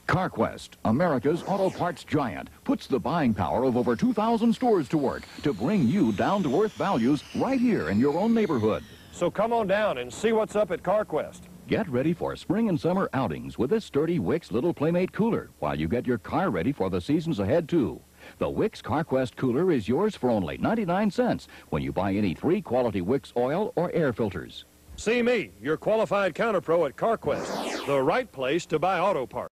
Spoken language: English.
CarQuest, America's auto parts giant, puts the buying power of over 2,000 stores to work to bring you down-to-earth values right here in your own neighborhood. So come on down and see what's up at CarQuest. Get ready for spring and summer outings with this sturdy Wix Little Playmate cooler while you get your car ready for the seasons ahead, too. The Wix CarQuest cooler is yours for only 99 cents when you buy any 3 quality Wix oil or air filters. See me, your qualified counter pro at CarQuest, the right place to buy auto parts.